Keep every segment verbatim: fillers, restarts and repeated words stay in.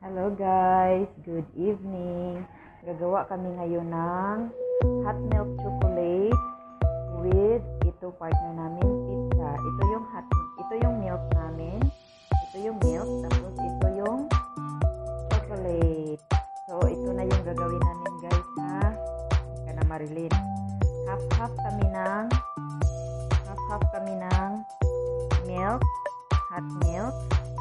Hello guys, good evening. Gagawa kami ngayon ng hot milk chocolate with ito partner namin pizza. Ito yung hot ito yung milk namin. Ito yung milk tapos ito yung chocolate. So ito na yung gagawin namin guys ha. Ika na Marilyn. Half half kami ng half half kami ng milk, hot milk.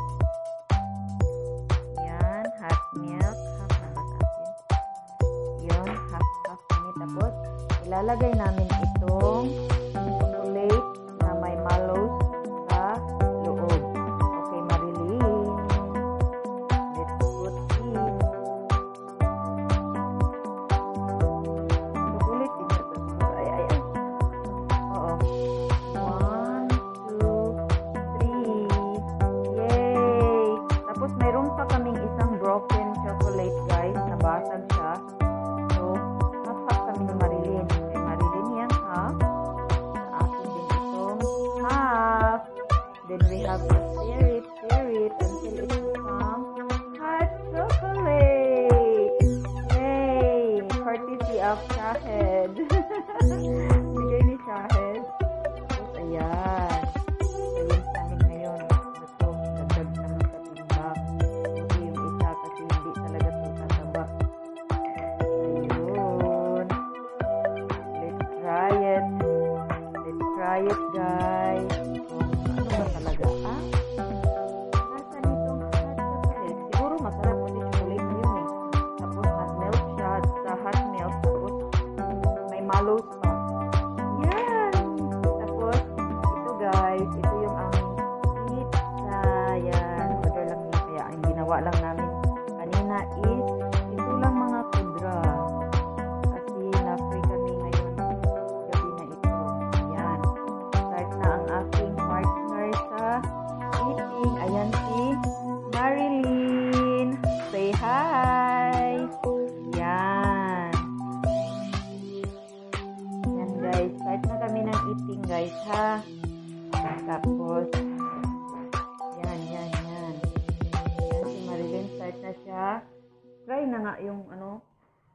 Hot milk, half na ba sa akin? Yung half half kami. Tapos, ilalagay namin itong chocolate na may mallows sa loob. Okay, Marilyn. Let's put it. Chocolate din ito. Ay, ay, ay. Oo. One, two, three. Yay! Tapos, mayroon pa kaming isang broken chocolate guys, nabasag siya. So, half-half kami ni Marilyn. Kay Marilyn yan half. Sa akin din itong half. Then we have to stir it, stir it until it becomes hot chocolate. Yay! Courtesy of Shahed. Bigay ni Shahed. Tapos, ayan. Ayun sa amin ngayon. Ito, dagdag naman sa timbang. Try it guys. Kung ano ba talaga ah? Nasa nitong hot chocolate. Siguro masarap kasi chocolate na yun eh. Tapos hot milk siya sa hot milk. Tapos may mallows pa. Yan! Tapos ito guys. Ito yung aming pizza. Yan. Order lang nila. Kaya ang ginawa lang namin kanina is ito lang mga kudra. Kasi na-free kami ngayon. Gabi na ito. Yan. Na ang aking partner sa eating. Ayan si Marilyn. Say hi! Yan. Yan guys. Start na kami ng eating guys ha. Tapos yan, yan, yan. Yan si Marilyn. Start na siya. Try na nga yung ano.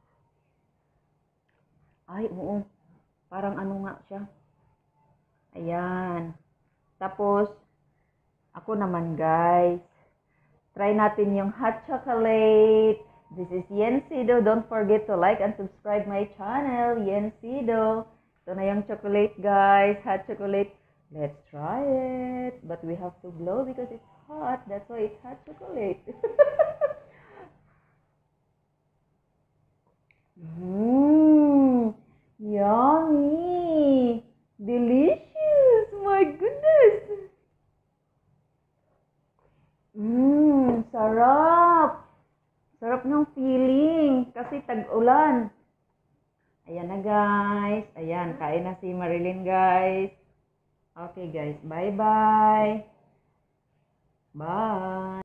Ay, oo. Parang ano nga siya. Ayan. Tapos, ako naman guys. Try natin yung hot chocolate. This is Yensido. Don't forget to like and subscribe my channel. Yensido. Ito na yung chocolate guys. Hot chocolate. Let's try it. But we have to blow because it's hot. That's why it's hot chocolate. Mmm. Yummy. Delicious. My goodness. Mmm, sarap. Sarap ng feeling kasi tag-ulan. Ayan na guys. Ayan, kain na si Marilyn guys. Okay guys, bye-bye. Bye.